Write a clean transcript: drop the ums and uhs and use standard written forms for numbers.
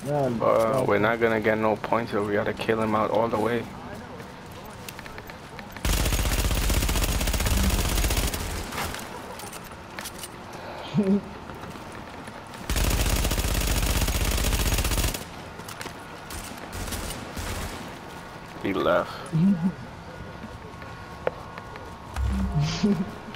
We're not gonna get no points, so we gotta kill him out all the way. He left.